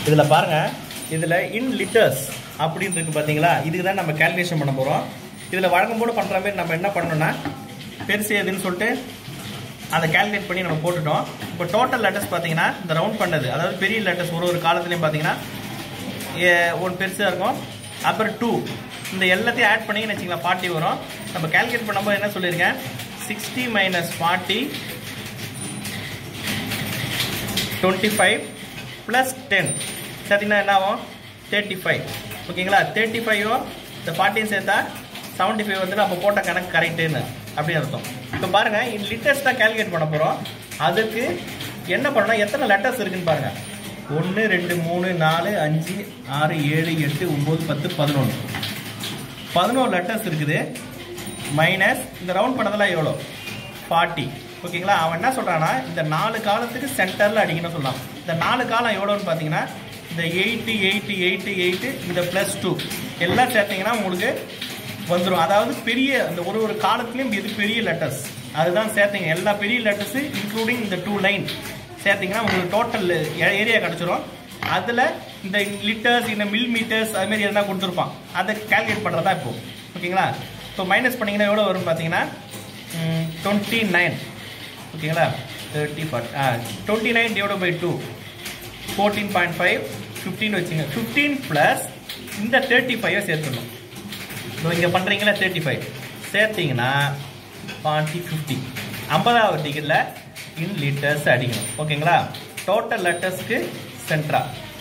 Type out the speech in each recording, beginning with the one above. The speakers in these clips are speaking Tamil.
இதில் பாருங்கள், இதில் இன் லிட்டர்ஸ் அப்படின்னு இருக்குது பார்த்தீங்களா? இதுக்கு தான் நம்ம கேல்குலேஷன் பண்ண போகிறோம். இதில் வழக்கம் போது பண்ணுற மாதிரி நம்ம என்ன பண்ணணும்னா, பெருசு எதுன்னு சொல்லிட்டு அதை கேல்குலேட் பண்ணி நம்ம போட்டுட்டோம். இப்போ டோட்டல் லெட்டர்ஸ் பார்த்தீங்கன்னா இந்த ரவுண்ட் பண்ணது, அதாவது பெரிய லெட்டர்ஸ் ஒரு காலத்துலேயும் பார்த்தீங்கன்னா ஒன்று பெருசாக இருக்கும். அப்புறம் 2 இந்த எல்லாத்தையும் ஆட் பண்ணிங்கன்னு வச்சிங்களா 40 வரும். நம்ம கேல்குலேட் பண்ணும்போது என்ன சொல்லியிருக்கேன், 60 மைனஸ் 40 25 ப்ளஸ் 10 பார்த்தீங்கன்னா என்ன ஆகும், 35. ஓகேங்களா? 35 இந்த 40 சேர்த்தா 75 வந்து நம்ம போட்ட கணக்கு கரெக்டுன்னு அப்படின்னு அர்த்தம். இப்போ பாருங்கள், இந்த லிட்டர்ஸ் தான் கேல்குலேட் பண்ண போகிறோம். அதுக்கு என்ன பண்ணணும், எத்தனை லெட்டர்ஸ் இருக்குன்னு பாருங்கள். 1 2 3 4 5 6 7 8 9 10 11 லெட்டர்ஸ் இருக்குது. மைனஸ் இந்த ரவுண்ட் பண்ணதெல்லாம் எவ்வளோ, 40. ஓகேங்களா? அவன் என்ன சொல்கிறான்னா, இந்த 4 காலத்துக்கு சென்டரில் அடிக்கணும்னு சொல்லலாம். இந்த 4 காலம் எவ்வளோன்னு பார்த்தீங்கன்னா, இந்த 8 8 8 8 இந்த +2 எல்லாம் சேர்த்திங்கன்னா உங்களுக்கு வந்துடும். அதாவது பெரிய இந்த ஒரு காலத்துலேயும் இது பெரிய லெட்டர்ஸ் அதுதான் சேர்த்திங்க. எல்லா பெரிய லெட்டர்ஸு இன்க்ளூடிங் இந்த 2 லைன் சேர்த்திங்கன்னா உங்களுக்கு டோட்டல் ஏரியா கிடச்சிரும். அதில் இந்த லிட்டர்ஸ் இந்த மில் மீட்டர்ஸ் அதுமாரி எதனா கொடுத்துருப்பான், அதை கால்குலேட் பண்ணுறதா இப்போது. ஓகேங்களா? இப்போ மைனஸ் பண்ணிங்கன்னா எவ்வளோ வரும் பார்த்தீங்கன்னா 29. ஓகேங்களா? 30 40 29 டிவைட் பை 2 14.5 15 வச்சுங்க. 15 ப்ளஸ் இந்த 35 சேர்த்துடணும். இப்போ இங்கே பண்ணுறீங்களா 35 சேர்த்திங்கன்னா 40 50 50வது டிகிரியில் இன் லிட்டர்ஸ் அடிக்கணும். ஓகேங்களா? டோட்டல் லெட்டர்ஸ்க்கு சென்ட்ரா.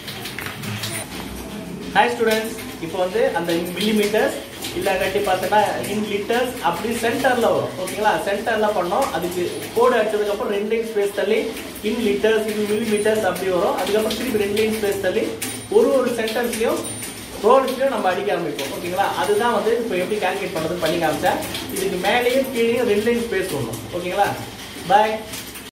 ஹாய் ஸ்டூடெண்ட்ஸ், இப்போ வந்து அந்த மில்லிமீட்டர்ஸ் இல்லை கட்டி பார்த்தோன்னா இன் லிட்டர்ஸ் அப்படி சென்டரில் வரும். ஓகேங்களா? சென்டரில் பண்ணோம். அதுக்கு கோடு அடிச்சதுக்கப்புறம் 2 லைன் ஸ்பேஸ் தள்ளி இன் லிட்டர்ஸ் இன் மில்லிமீட்டர்ஸ் அப்படி வரும். அதுக்கப்புறம் திருப்பி 2 லைன் ஸ்பேஸ் தள்ளி ஒரு சென்டென்ஸ்லையும் ரோடுலையும் நம்ம அடிக்க ஆரம்பிப்போம். ஓகேங்களா? அதுதான் வந்து இப்போ எப்படி கால்குலேட் பண்ணுறதுன்னு பண்ணி காமிச்சேன். இதுக்கு மேலேயும் கீழே 2 லைன் ஸ்பேஸ் வரணும். ஓகேங்களா? பாய்.